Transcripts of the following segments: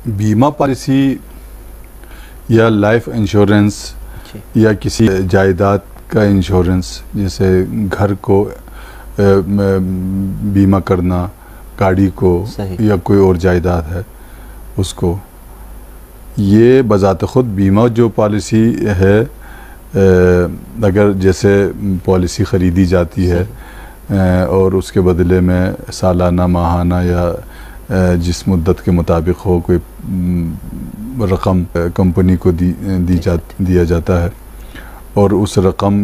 बीमा पॉलिसी या life insurance या किसी जायदाद का इंश्योरेंस, जैसे घर को बीमा करना, गाड़ी को या कोई और जायदाद है उसको, ये बज़ात ख़ुद बीमा जो पॉलिसी है, अगर जैसे पॉलिसी ख़रीदी जाती है और उसके बदले में सालाना, माहाना या जिस मुद्दत के मुताबिक हो कोई रकम कंपनी को दिया जाता है, और उस रकम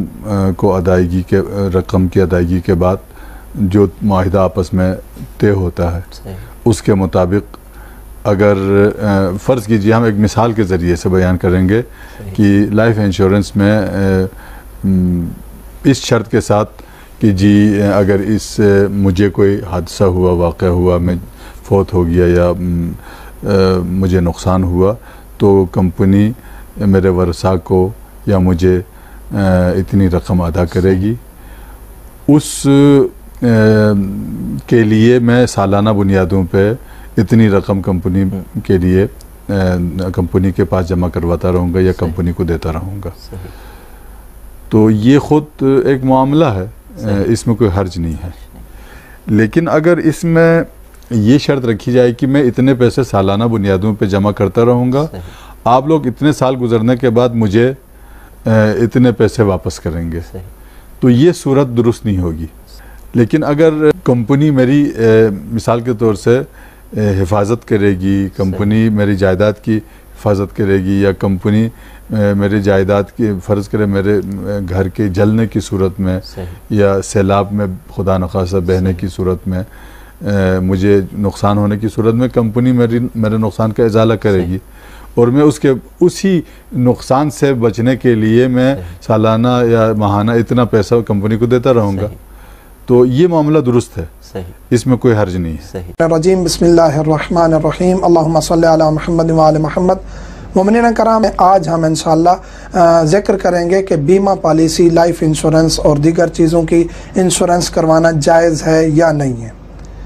की अदायगी के बाद जो माहिदा आपस में तय होता है उसके मुताबिक, अगर फ़र्ज़ कीजिए, हम एक मिसाल के ज़रिए से बयान करेंगे कि लाइफ इंश्योरेंस में इस शर्त के साथ कि जी अगर मुझे कोई हादसा हुआ, वाक़या हुआ, मैं फ़ौत हो गया या मुझे नुकसान हुआ, तो कंपनी मेरे वरसा को या मुझे इतनी रकम अदा करेगी। उस के लिए मैं सालाना बुनियादों पे इतनी रकम कंपनी के लिए कंपनी के पास जमा करवाता रहूँगा या कंपनी को देता रहूँगा। तो ये ख़ुद एक मामला है, इसमें कोई हर्ज नहीं है। लेकिन अगर इसमें ये शर्त रखी जाए कि मैं इतने पैसे सालाना बुनियादों पे जमा करता रहूँगा, आप लोग इतने साल गुजरने के बाद मुझे इतने पैसे वापस करेंगे, तो ये सूरत दुरुस्त नहीं होगी। लेकिन अगर कंपनी मेरी मिसाल के तौर से हिफाजत करेगी, कंपनी मेरी जायदाद की हिफाजत करेगी, या कंपनी मेरी जायदाद की फ़र्ज़ करे मेरे घर के जलने की सूरत में या सैलाब में खुदा नखास्ता बहने की सूरत में, मुझे नुकसान होने की सूरत में कंपनी मेरे नुकसान का इजाला करेगी, और मैं उसी नुकसान से बचने के लिए मैं सालाना या माहाना इतना पैसा कंपनी को देता रहूँगा, तो ये मामला दुरुस्त है, इसमें कोई हर्ज नहीं है। रजीम बिस्मिल्लाहिर्रहमानिर्रहीम, अल्लाहुम्मा सल्ली अला मुहम्मद व आले मुहम्मद। मोमिनीन कराम, आज हम इंशाअल्लाह ज़िक्र करेंगे कि बीमा पॉलिसी, लाइफ इंश्योरेंस और दीगर चीज़ों की इंश्योरेंस करवाना जायज़ है या नहीं है।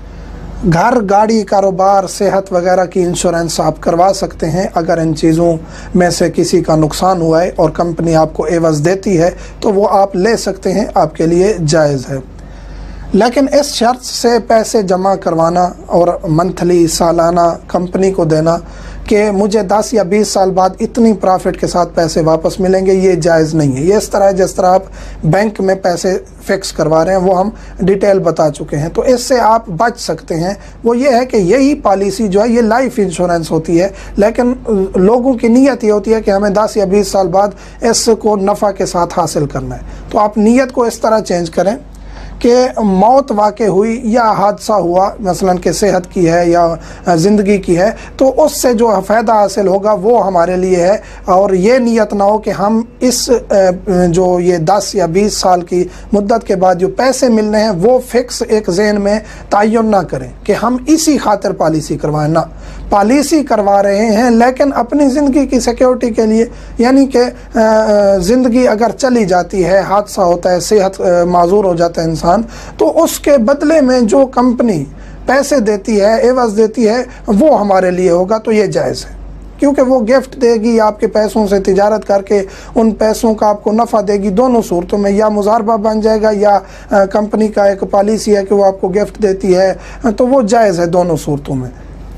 घर, गाड़ी, कारोबार, सेहत वगैरह की इंश्योरेंस आप करवा सकते हैं। अगर इन चीज़ों में से किसी का नुकसान हुआ है और कंपनी आपको एवज़ देती है तो वो आप ले सकते हैं, आपके लिए जायज़ है। लेकिन इस शर्त से पैसे जमा करवाना और मंथली, सालाना कंपनी को देना कि मुझे 10 या 20 साल बाद इतनी प्रॉफिट के साथ पैसे वापस मिलेंगे, ये जायज़ नहीं है। ये इस तरह है जिस तरह आप बैंक में पैसे फिक्स करवा रहे हैं, वो हम डिटेल बता चुके हैं। तो इससे आप बच सकते हैं। वो ये है कि यही पॉलिसी जो है ये लाइफ इंश्योरेंस होती है, लेकिन लोगों की नीयत ये होती है कि हमें 10 या 20 साल बाद इसको नफ़ा के साथ हासिल करना है। तो आप नीयत को इस तरह चेंज करें कि मौत वाक़ हुई या हादसा हुआ, मसलन कि सेहत की है या ज़िंदगी की है, तो उससे जो फ़ायदा हासिल होगा वो हमारे लिए है। और ये नीयत ना हो कि हम इस जो ये 10 या 20 साल की मुद्दत के बाद जो पैसे मिलने हैं वो फ़िक्स एक ज़हन में तयन ना करें कि हम इसी खातिर पॉलिसी करवाएं। ना, पॉलिसी करवा रहे हैं लेकिन अपनी ज़िंदगी की सिक्योरिटी के लिए, यानी कि ज़िंदगी अगर चली जाती है, हादसा होता है, सेहत माजूर हो जाता है इंसान, तो उसके बदले में जो कंपनी पैसे देती है, एवज़ देती है, वो हमारे लिए होगा, तो ये जायज़ है। क्योंकि वो गिफ्ट देगी, आपके पैसों से तिजारत करके उन पैसों का आपको नफ़ा देगी। दोनों सूरतों में या मुजारबा बन जाएगा या कंपनी का एक पॉलिसी है कि वो आपको गिफ्ट देती है, तो वो जायज़ है दोनों सूरतों में।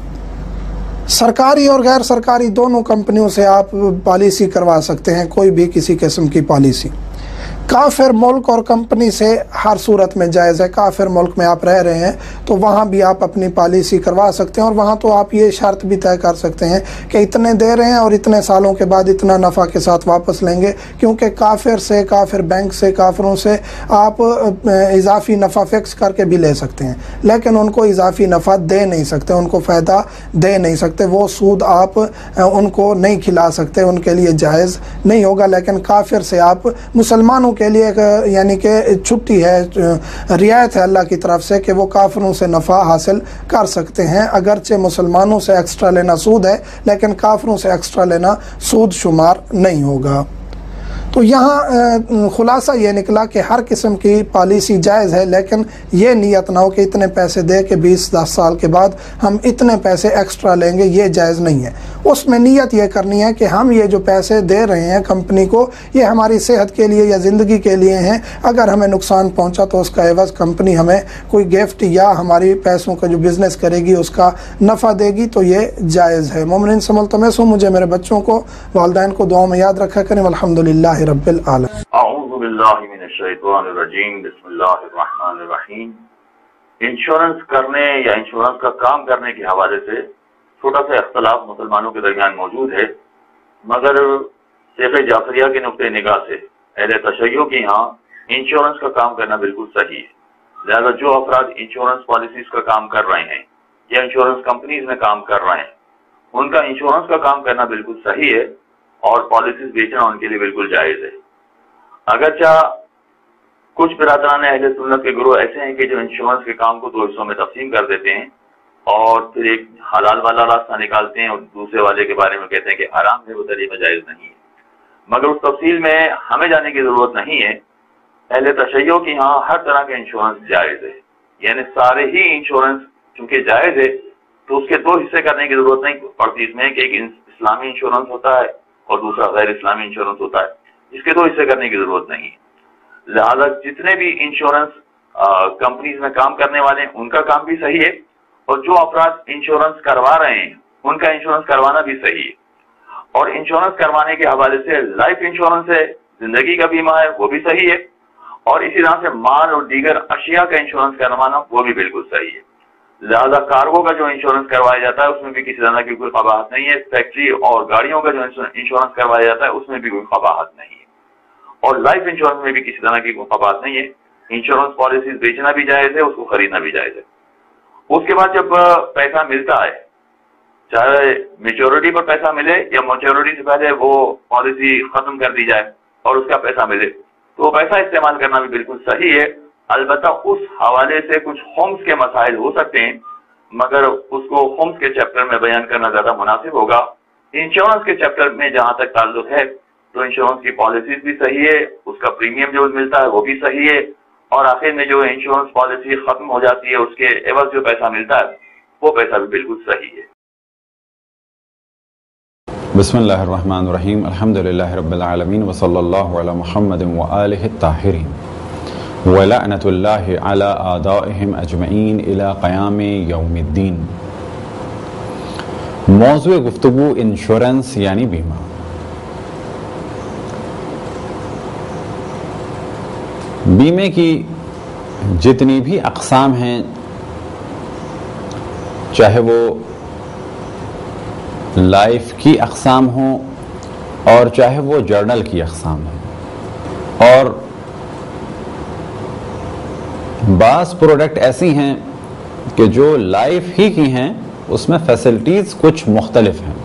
सरकारी और गैर सरकारी दोनों कंपनियों से आप पॉलिसी करवा सकते हैं, कोई भी किसी किस्म की पॉलिसी। काफिर मुल्क और कंपनी से हर सूरत में जायज़ है। काफिर मुल्क में आप रह रहे हैं तो वहाँ भी आप अपनी पॉलिसी करवा सकते हैं, और वहाँ तो आप ये शर्त भी तय कर सकते हैं कि इतने दे रहे हैं और इतने सालों के बाद इतना नफ़ा के साथ वापस लेंगे। क्योंकि काफिर से, काफिर बैंक से, काफिरों से आप इजाफ़ी नफ़ा फ़िक्स करके भी ले सकते हैं, लेकिन उनको इजाफ़ी नफ़ा दे नहीं सकते, उनको फ़ायदा दे नहीं सकते, वो सूद आप उनको नहीं खिला सकते, उनके लिए जायज़ नहीं होगा। लेकिन काफिर से आप, मुसलमानों के लिए यानी कि छुट्टी है, रियायत है अल्लाह की तरफ से कि वो काफिरों से नफ़ा हासिल कर सकते हैं। अगरचे मुसलमानों से एक्स्ट्रा लेना सूद है, लेकिन काफिरों से एक्स्ट्रा लेना सूद शुमार नहीं होगा। تو یہاں خلاصہ یہ نکلا کہ ہر قسم کی پالیسی جائز ہے، لیکن یہ نیت نہ ہو کہ اتنے پیسے دے کے 20-10 سال کے بعد ہم اتنے پیسے ایکسٹرا لیں گے، یہ جائز نہیں ہے۔ اس میں نیت یہ کرنی ہے کہ ہم یہ جو پیسے دے رہے ہیں کمپنی کو، یہ ہماری صحت کے لیے یا زندگی کے لیے ہیں، اگر ہمیں نقصان پہنچا تو اس کا عوض کمپنی ہمیں کوئی گفٹ یا ہماری پیسوں کا جو بزنس کرے گی اس کا نفع دے گی، تو یہ جائز ہے۔ مومنین سے ملتمس ہوں مجھے میرے بچوں کو، والدین کو دعاؤں میں یاد رکھا کریں۔ الحمدللہ رب العالمین۔ اعوذ باللہ من الشیطان الرجیم، بسم اللہ الرحمن الرحیم۔ انشورنس کرنے یا انشورنس کا کام کرنے کے حوالے سے چھوٹا سا اختلاف مسلمانوں کے درمیان موجود ہے، مگر شیخ جعفریہ کے نقطۂ نگاہ سے اہل تشیع کے یہاں انشورنس کا کام کرنا بالکل صحیح ہے۔ لہذا جو افراد انشورنس پالیسیز کا کام کر رہے ہیں یا انشورنس کمپنیز میں کام کر رہے ہیں، ان کا انشورنس کا کام کرنا بالکل صحیح ہے اور پالیسیز بیچنا ان کے لیے بالکل جائز ہے۔ اگرچہ کچھ برادران اہل سنت کے گروہ ایسے ہیں کہ جو انشورنس کے کام کو 2 حصوں میں تقسیم کر دیتے ہیں اور پھر ایک حلال والا راستہ نکالتے ہیں اور دوسرے والے کے بارے میں کہتے ہیں کہ حرام ہے، وہ طریقہ جائز نہیں ہے۔ مگر اس تفصیل میں ہمیں جانے کی ضرورت نہیں ہے۔ اہل تشیع کی یہاں ہر طرح کا انشورنس جائز ہے، یعنی سارے ہی انشورنس چونکہ جائز ہے تو اس کے 2 حصے کرنے کی ضرورت نہیں پڑتی اس میں کہ ایک اسلامی انشورنس ہوتا ہے اور دوسرا غیر اسلامی انشورنس ہوتا ہے، اس کے 2 حصے کرنے کی ضرورت نہیں ہے۔ لہذا جتنے بھی انشورنس کمپنیز میں کام کرنے والے ہیں ان کا کام بھی صحیح ہے، اور جو افراد انشورنس کروا رہے ہیں ان کا انشورنس کروانا بھی صحیح ہے۔ اور انشورنس کروانے کے حوالے سے لائف انشورنس ہے، زندگی کا بیمہ ہے، وہ بھی صحیح ہے، اور اسی طرح سے مال اور دیگر اشیاء کا انشورنس کروانا وہ بھی بالکل صحیح ہے۔ لہذا کارگو کا جو انشورنس کروایا جاتا ہے اس میں بھی کسی طرح کی کوئی قباحت نہیں ہے، فیکٹری اور گاڑیوں کا جو انشورنس کروایا جاتا ہے اس میں بھی کوئی قباحت نہیں ہے، اور لائف انشورنس میں بھی کسی طرح کی کوئی قباحت نہیں ہے۔ انشورنس پالیسیز بیچنا بھی جائز ہے، اس کو خریدنا بھی جائز ہے۔ اس کے بعد جب پیسہ ملتا ہے، چاہے میچورٹی پر پیسہ ملے یا میچورٹی سے پہلے وہ پالیسی ختم کر دی جائے اور اس کا پیسہ ملے، تو وہ پیسہ استعمال کرنا بھی بالکل صحیح ہے۔ البتہ اس حوالے سے کچھ خمس کے مسائل ہو سکتے ہیں، مگر اس کو خمس کے چیپٹر میں بیان کرنا زیادہ مناسب ہوگا۔ انشورنس کے چیپٹر میں جہاں تک تعلق ہے تو انشورنس کی پالیسیز بھی صحیح ہے، اس کا پریمیم جو ملتا ہے وہ بھی صحیح ہے، اور آخر میں جو انشورنس پالیسی ختم ہو جاتی ہے اس کے عوض جو پیسہ ملتا ہے وہ پیسہ بھی بالکل صحیح ہے۔ بسم اللہ الرحمن الرحیم، الحمدللہ رب العالمین، وصلی اللہ علی محمد وآلہ الطاہرین، ولعنۃ اللہ علی اعدائہم اجمعین الی قیام یوم الدین۔ موضوع گفتگو انشورنس یعنی بیمہ۔ بیمے کی جتنی بھی اقسام ہیں، چاہے وہ لائف کی اقسام ہوں اور چاہے وہ جرنل کی اقسام ہوں، اور بعض پروڈکٹ ایسی ہیں کہ جو لائف ہی کی ہیں اس میں فیسلٹیز کچھ مختلف ہیں،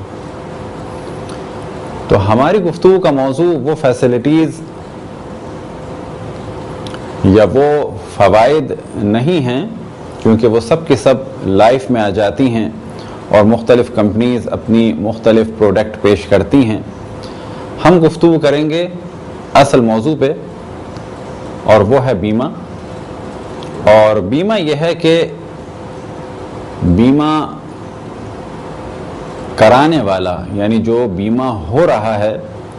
تو ہماری گفتگو کا موضوع وہ فیسلٹیز یا وہ فوائد نہیں ہیں، کیونکہ وہ سب کی سب لائف میں آ جاتی ہیں اور مختلف کمپنیز اپنی مختلف پروڈکٹ پیش کرتی ہیں۔ ہم گفتگو کریں گے اصل موضوع پہ، اور وہ ہے بیمہ۔ اور بیمہ یہ ہے کہ بیمہ کرانے والا، یعنی جو بیمہ ہو رہا ہے،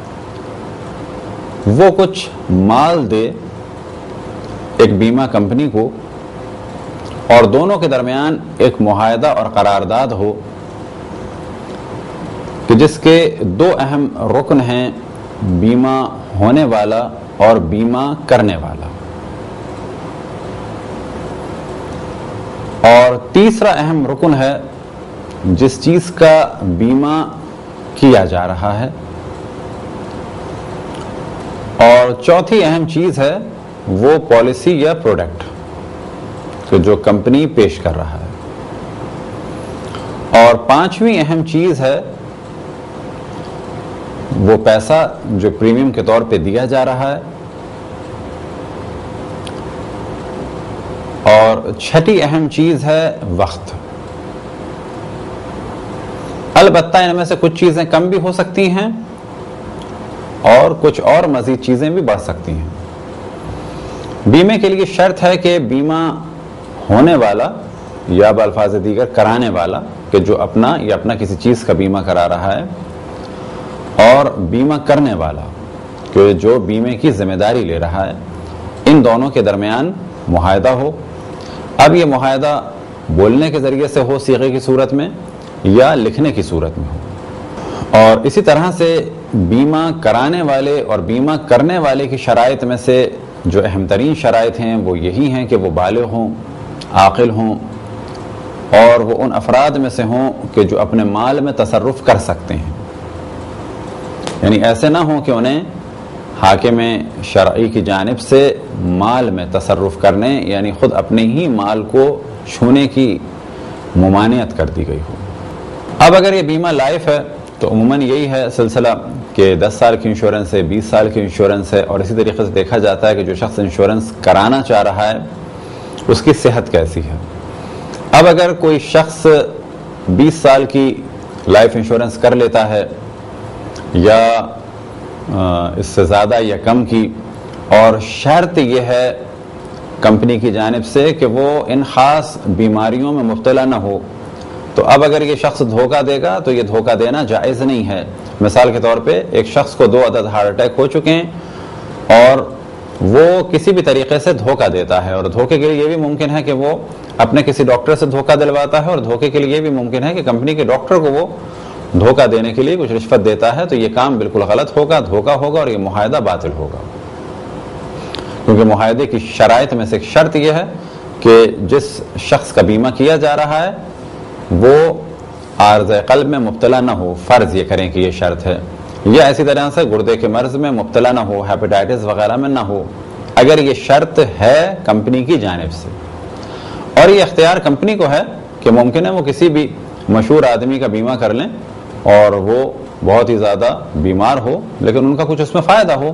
وہ کچھ مال دے ایک بیمہ کمپنی کو، اور دونوں کے درمیان ایک معاہدہ اور قرارداد ہو کہ جس کے 2 اہم رکن ہیں، بیمہ ہونے والا اور بیمہ کرنے والا، اور تیسرا اہم رکن ہے جس چیز کا بیمہ کیا جا رہا ہے، اور چوتھی اہم چیز ہے وہ پالیسی یا پروڈکٹ کہ جو کمپنی پیش کر رہا ہے، اور 5ویں اہم چیز ہے وہ پیسہ جو پریمیم کے طور پہ دیا جا رہا ہے، اور 6ٹھی اہم چیز ہے وقت۔ البتہ ان میں سے کچھ چیزیں کم بھی ہو سکتی ہیں اور کچھ اور مزید چیزیں بھی بڑھ سکتی ہیں۔ بیمے کے لیے شرط ہے کہ بیمہ ہونے والا یا بالفاظ دیگر کرانے والا کہ جو اپنا یا اپنا کسی چیز کا بیمہ کرا رہا ہے، اور بیمہ کرنے والا کہ جو بیمے کی ذمہ داری لے رہا ہے، ان دونوں کے درمیان معاہدہ ہو۔ اب یہ معاہدہ بولنے کے ذریعے سے ہو صیغے کی صورت میں یا لکھنے کی صورت میں ہو۔ اور اسی طرح سے بیمہ کرانے والے اور بیمہ کرنے والے کی شرائط میں سے جو اہم ترین شرائط ہیں وہ یہی ہیں کہ وہ بالغ ہوں، عاقل ہوں، اور وہ ان افراد میں سے ہوں کہ جو اپنے مال میں تصرف کر سکتے ہیں۔ یعنی ایسے نہ ہوں کہ انہیں حاکم شرعی کی جانب سے مال میں تصرف کرنے یعنی خود اپنے ہی مال کو چھونے کی ممانعت کر دی گئی ہو۔ اب اگر یہ بیمہ لائف ہے تو عموماً یہی ہے سلسلہ کہ 10 سال کی انشورنس ہے، 20 سال کی انشورنس ہے، اور اسی طریقے سے دیکھا جاتا ہے کہ جو شخص انشورنس کرانا چاہ رہا ہے اس کی صحت کیسی ہے۔ اب اگر کوئی شخص 20 سال کی لائف انشورنس کر لیتا ہے یا اس سے زیادہ یا کم کی، اور شرط یہ ہے کمپنی کی جانب سے کہ وہ ان خاص بیماریوں میں مبتلا نہ ہو، تو اب اگر یہ شخص دھوکہ دے گا تو یہ دھوکہ دینا جائز نہیں ہے۔ مثال کے طور پہ ایک شخص کو 2 عدد ہارٹ اٹیک ہو چکے ہیں اور وہ کسی بھی طریقے سے دھوکہ دیتا ہے، اور دھوکے کے لیے یہ بھی ممکن ہے کہ وہ اپنے کسی ڈاکٹر سے دھوکہ دلواتا ہے، اور دھوکے کے لیے یہ بھی ممکن ہے کہ کمپنی کے ڈاکٹر کو وہ دھوکہ دینے کے لیے کچھ رشوت دیتا ہے، تو یہ کام بالکل غلط ہوگا، دھوکہ ہوگا، اور یہ معاہدہ باطل ہوگا۔ کیونکہ معاہدے کی شرائط میں سے ایک شرط یہ ہے کہ جس شخص کا بیمہ کیا جا رہا ہے وہ عارض قلب میں مبتلا نہ ہو، فرض یہ کریں کہ یہ شرط ہے، یا اسی طرح سے گردے کے مرض میں مبتلا نہ ہو، ہیپیٹائٹس وغیرہ میں نہ ہو، اگر یہ شرط ہے کمپنی کی جانب سے۔ اور یہ اختیار کمپنی کو ہے کہ ممکن ہے وہ کسی بھی مشہور آدمی کا بیمہ کر لیں اور وہ بہت ہی زیادہ بیمار ہو لیکن ان کا کچھ اس میں فائدہ ہو،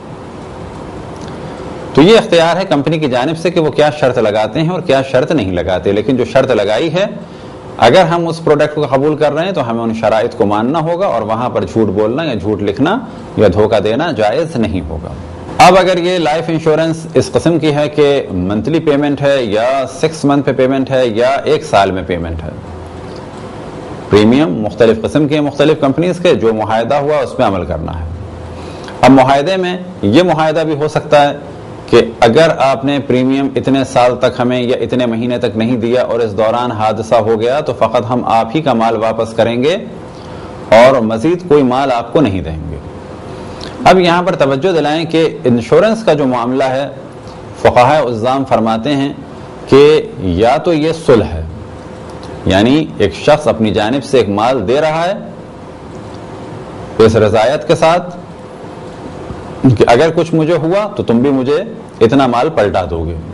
تو یہ اختیار ہے کمپنی کی جانب سے کہ وہ کیا شرط لگاتے ہیں اور کیا شرط نہیں لگاتے۔ لیکن جو شرط لگائی ہے، اگر ہم اس پروڈکٹ کو قبول کر رہے ہیں تو ہمیں ان شرائط کو ماننا ہوگا، اور وہاں پر جھوٹ بولنا یا جھوٹ لکھنا یا دھوکہ دینا جائز نہیں ہوگا۔ اب اگر یہ لائف انشورنس اس قسم کی ہے کہ منتھلی پیمنٹ ہے یا 6 منتھ پہ پیمنٹ ہے یا 1 سال میں پیمنٹ ہے، پریمیم مختلف قسم کے مختلف کمپنیز کے، جو معاہدہ ہوا اس پہ عمل کرنا ہے۔ اب معاہدے میں یہ معاہدہ بھی ہو سکتا ہے کہ اگر آپ نے پریمیم اتنے سال تک ہمیں یا اتنے مہینے تک نہیں دیا اور اس دوران حادثہ ہو گیا تو فقط ہم آپ ہی کا مال واپس کریں گے اور مزید کوئی مال آپ کو نہیں دیں گے۔ اب یہاں پر توجہ دلائیں کہ انشورنس کا جو معاملہ ہے، فقہاء عظام فرماتے ہیں کہ یا تو یہ صلح ہے، یعنی ایک شخص اپنی جانب سے ایک مال دے رہا ہے اس رضایت کے ساتھ کہ اگر کچھ مجھے ہوا تو تم بھی مجھے اتنا مال پلٹا دو گے،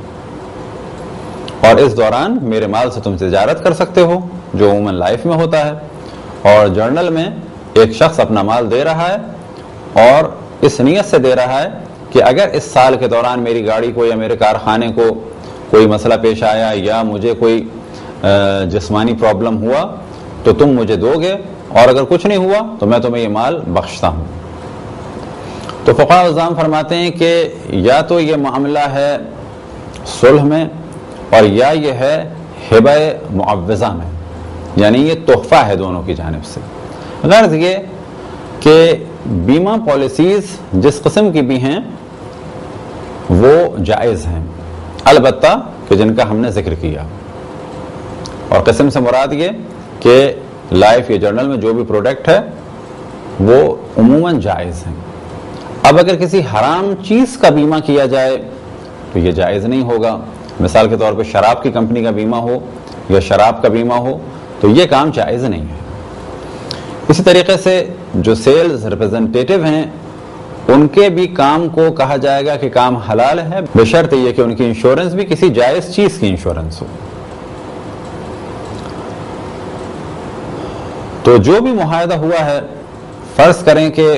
اور اس دوران میرے مال سے تم تجارت کر سکتے ہو، جو عموماً لائف میں ہوتا ہے۔ اور جرنل میں ایک شخص اپنا مال دے رہا ہے اور اس نیت سے دے رہا ہے کہ اگر اس سال کے دوران میری گاڑی کو یا میرے کارخانے کو کوئی مسئلہ پیش آیا یا مجھے کوئی جسمانی پرابلم ہوا تو تم مجھے دو گے، اور اگر کچھ نہیں ہوا تو میں تمہیں یہ مال بخشتا ہوں۔ تو فقہاء عظام فرماتے ہیں کہ یا تو یہ معاملہ ہے صلح میں، اور یا یہ ہے ہبہ معوضہ میں، یعنی یہ تحفہ ہے دونوں کی جانب سے۔ غرض یہ کہ بیمہ پالیسیز جس قسم کی بھی ہیں وہ جائز ہیں، البتہ کہ جن کا ہم نے ذکر کیا، اور قسم سے مراد یہ کہ لائف یا جرنل میں جو بھی پروڈکٹ ہے وہ عموماً جائز ہیں۔ اب اگر کسی حرام چیز کا بیمہ کیا جائے تو یہ جائز نہیں ہوگا، مثال کے طور پہ شراب کی کمپنی کا بیمہ ہو یا شراب کا بیمہ ہو تو یہ کام جائز نہیں ہے۔ اسی طریقے سے جو سیلز ریپرزنٹیٹیو ہیں ان کے بھی کام کو کہا جائے گا کہ کام حلال ہے، بشرط یہ کہ ان کی انشورنس بھی کسی جائز چیز کی انشورنس ہو۔ تو جو بھی معاہدہ ہوا ہے، فرض کریں کہ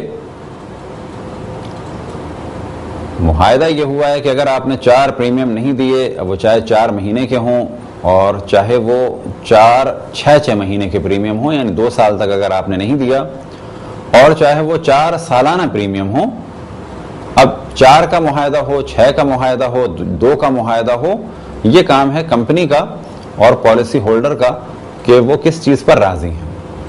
معاہدہ یہ ہوا ہے کہ اگر آپ نے 4 پریمیم نہیں دیے، وہ چاہے 4 مہینے کے ہوں اور چاہے وہ 6 مہینے کے پریمیم ہوں، یعنی 2 سال تک اگر آپ نے نہیں دیا، اور چاہے وہ 4 سالانہ پریمیم ہو. اب 4 کا معاہدہ ہو، 6 کا معاہدہ ہو، 2 کا معاہدہ ہو، یہ کام ہے کمپنی کا اور پالیسی ہولڈر کا کہ وہ کس چیز پر راضی ہیں.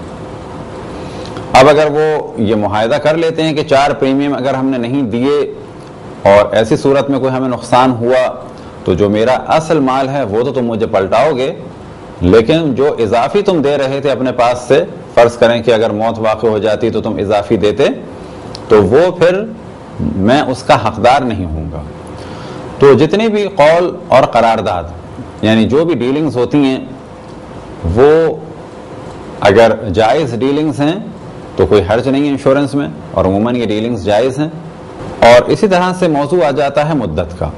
اب اگر وہ یہ معاہدہ کر لیتے ہیں کہ 4 پریمیم اگر ہم نے نہیں دیے اور ایسی صورت میں کوئی ہمیں نقصان ہوا تو جو میرا اصل مال ہے وہ تو تم مجھے پلٹاؤ گے، لیکن جو اضافی تم دے رہے تھے اپنے پاس سے، فرض کریں کہ اگر موت واقع ہو جاتی تو تم اضافی دیتے، تو وہ پھر میں اس کا حقدار نہیں ہوں گا. تو جتنی بھی قول اور قرارداد یعنی جو بھی ڈیلنگز ہوتی ہیں وہ اگر جائز ڈیلنگز ہیں تو کوئی حرج نہیں ہے انشورنس میں، اور عموماً یہ ڈیلنگز جائز ہیں. اور اسی طرح سے موضوع آ جاتا ہے مدت کا.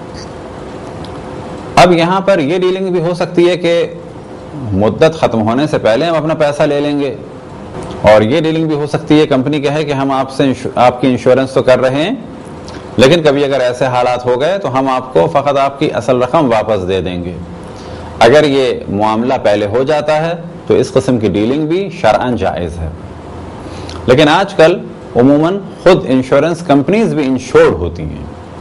اب یہاں پر یہ ڈیلنگ بھی ہو سکتی ہے کہ مدت ختم ہونے سے پہلے ہم اپنا پیسہ لے لیں گے، اور یہ ڈیلنگ بھی ہو سکتی ہے کمپنی کہے کہ ہم آپ کی انشورنس تو کر رہے ہیں، لیکن کبھی اگر ایسے حالات ہو گئے تو ہم آپ کو فقط آپ کی اصل رقم واپس دے دیں گے. اگر یہ معاملہ پہلے ہو جاتا ہے تو اس قسم کی ڈیلنگ بھی شرعاً جائز ہے. لیکن آج کل عموماً خود انشورنس کمپنیز بھی انشورڈ ہوتی ہیں،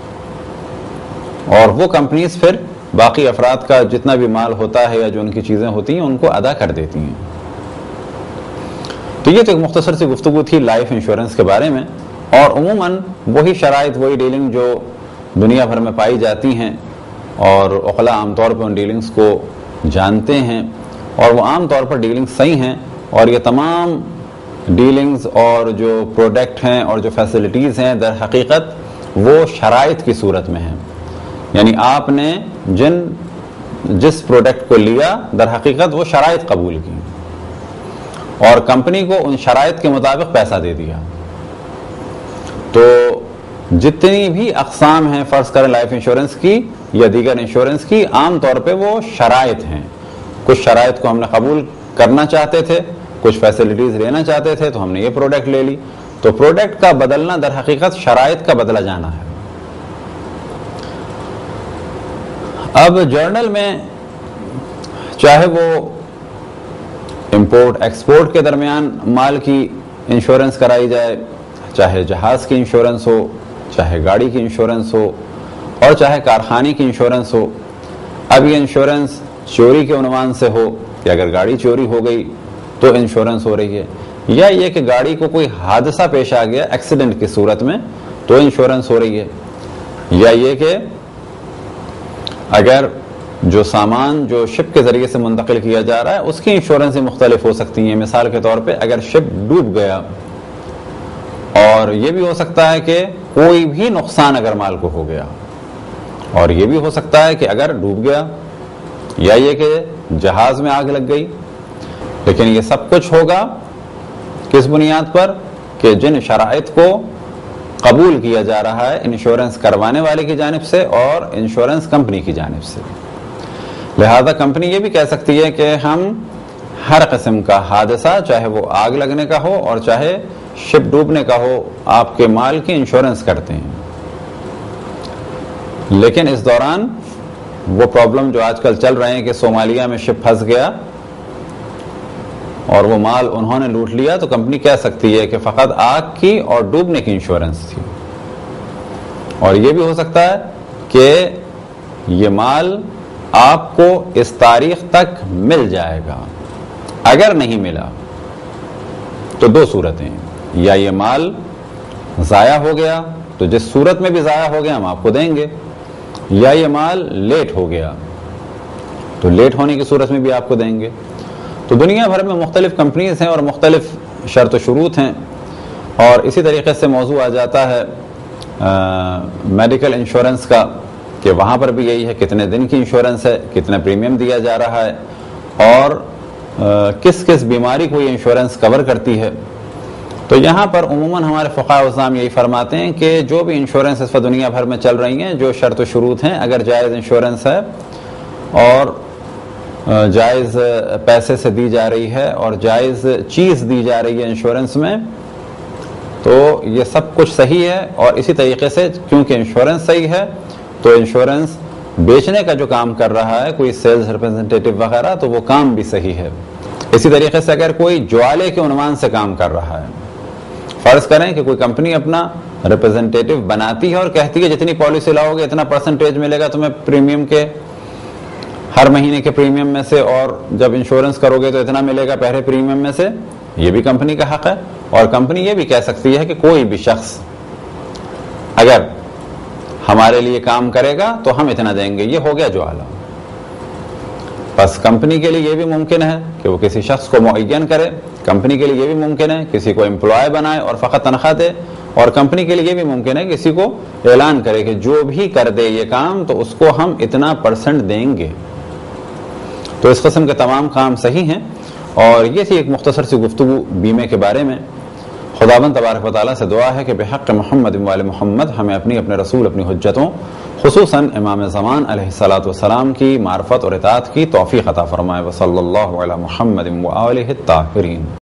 اور وہ کمپنیز پھر باقی افراد کا جتنا بھی مال ہوتا ہے یا جو ان کی چیزیں ہوتی ہیں ان کو ادا کر دیتی ہیں. تو یہ تو ایک مختصر سی گفتگو تھی لائف انشورنس کے بارے میں، اور عموماً وہی شرائط وہی ڈیلنگ جو دنیا بھر میں پائی جاتی ہیں، اور عقلاء عام طور پر ان ڈیلنگز کو جانتے ہیں، اور وہ عام طور پر ڈیلنگز صحیح ہیں. اور یہ تمام ڈیلنگز اور جو پروڈکٹ ہیں اور جو فیسلٹیز ہیں در حقیقت وہ شرائط کی صورت میں ہیں. یعنی آپ نے جس پروڈکٹ کو لیا در حقیقت وہ شرائط قبول کی اور کمپنی کو ان شرائط کے مطابق پیسہ دے دیا. تو جتنی بھی اقسام ہیں فرض کریں لائف انشورنس کی یا دیگر انشورنس کی، عام طور پہ وہ شرائط ہیں. کچھ شرائط کو ہم نے قبول کرنا چاہتے تھے، کچھ فیسلٹیز لینا چاہتے تھے تو ہم نے یہ پروڈکٹ لے لی. تو پروڈکٹ کا بدلنا در حقیقت شرائط کا بدلا جانا ہے. اب جرنل میں چاہے وہ امپورٹ ایکسپورٹ کے درمیان مال کی انشورنس کرائی جائے، چاہے جہاز کی انشورنس ہو، چاہے گاڑی کی انشورنس ہو، اور چاہے کارخانے کی انشورنس ہو. اب یہ انشورنس چوری کے عنوان سے ہو کہ اگر گاڑی چوری ہو گئی تو انشورنس ہو رہی ہے، یا یہ کہ گاڑی کو کوئی حادثہ پیش آ گیا ایکسیڈنٹ کی صورت میں تو انشورنس ہو رہی ہے، یا یہ کہ اگر جو سامان جو شپ کے ذریعے سے منتقل کیا جا رہا ہے اس کی انشورنس مختلف ہو سکتی ہیں. مثال کے طور پہ اگر شپ ڈوب گیا، اور یہ بھی ہو سکتا ہے کہ کوئی بھی نقصان اگر مال کو ہو گیا، اور یہ بھی ہو سکتا ہے کہ اگر ڈوب گیا، یا یہ کہ جہاز میں آگ لگ گئی. لیکن یہ سب کچھ ہوگا کس بنیاد پر کہ جن شرائط کو قبول کیا جا رہا ہے انشورنس کروانے والے کی جانب سے اور انشورنس کمپنی کی جانب سے. لہذا کمپنی یہ بھی کہہ سکتی ہے کہ ہم ہر قسم کا حادثہ، چاہے وہ آگ لگنے کا ہو اور چاہے شپ ڈوبنے کا ہو، آپ کے مال کی انشورنس کرتے ہیں. لیکن اس دوران وہ پرابلم جو آج کل چل رہے ہیں کہ صومالیہ میں شپ پھنس گیا اور وہ مال انہوں نے لوٹ لیا، تو کمپنی کہہ سکتی ہے کہ فقط آگ کی اور ڈوبنے کی انشورنس تھی. اور یہ بھی ہو سکتا ہے کہ یہ مال آپ کو اس تاریخ تک مل جائے گا. اگر نہیں ملا تو 2 صورتیں، یا یہ مال ضائع ہو گیا تو جس صورت میں بھی ضائع ہو گیا ہم آپ کو دیں گے، یا یہ مال لیٹ ہو گیا تو لیٹ ہونے کی صورت میں بھی آپ کو دیں گے. تو دنیا بھر میں مختلف کمپنیز ہیں اور مختلف شرط و شروط ہیں. اور اسی طریقے سے موضوع آ جاتا ہے میڈیکل انشورنس کا کہ وہاں پر بھی یہی ہے کتنے دن کی انشورنس ہے، کتنا پریمیم دیا جا رہا ہے، اور کس کس بیماری کو یہ انشورنس کور کرتی ہے. تو یہاں پر عموماً ہمارے فقہاء اعظام یہی فرماتے ہیں کہ جو بھی انشورنس اس وقت دنیا بھر میں چل رہی ہیں، جو شرط و شروط ہیں، اگر جائز انشورنس ہے اور جائز پیسے سے دی جا رہی ہے اور جائز چیز دی جا رہی ہے انشورنس میں، تو یہ سب کچھ صحیح ہے. اور اسی طریقے سے کیونکہ انشورنس صحیح ہے تو انشورنس بیچنے کا جو کام کر رہا ہے کوئی سیلز ریپرزنٹیٹیو وغیرہ، تو وہ کام بھی صحیح ہے. اسی طریقے سے اگر کوئی جوالے کے عنوان سے کام کر رہا ہے فرض کریں کہ کوئی کمپنی اپنا ریپرزنٹیٹو بناتی ہے اور کہتی ہے جتنی پالیسی لاؤ گے اتنا پرسنٹیج ملے گا تمہیں پریمیم کے، ہر مہینے کے پریمیم میں سے، اور جب انشورنس کرو گے تو اتنا ملے گا پہلے پریمیم میں سے. یہ بھی کمپنی کا حق ہے. اور کمپنی یہ بھی کہہ سکتی ہے کہ کوئی بھی شخص اگر ہمارے لیے کام کرے گا تو ہم اتنا دیں گے. یہ ہو گیا جو اعلیٰ. بس کمپنی کے لیے یہ بھی ممکن ہے کہ وہ کسی شخص کو معین کرے، کمپنی کے لیے یہ بھی ممکن ہے کسی کو امپلائے بنائے اور فقط تنخواہ دے، اور کمپنی کے لیے یہ بھی ممکن ہے کسی کو اعلان کرے کہ جو بھی کر دے یہ کام تو اس کو ہم اتنا % دیں گے. تو اس قسم کے تمام کام صحیح ہیں. اور یہ تھی ایک مختصر سی گفتگو بیمے کے بارے میں. خداوند تبارک و تعالیٰ سے دعا ہے کہ بحق محمد و آل محمد ہمیں اپنے رسول، اپنی حجتوں، خصوصاً امام زمان علیہ الصلاۃ والسلام کی معرفت اور اطاعت کی توفیق عطا فرمائے. وصلی اللہ علی محمد و آلہ الطاہرین.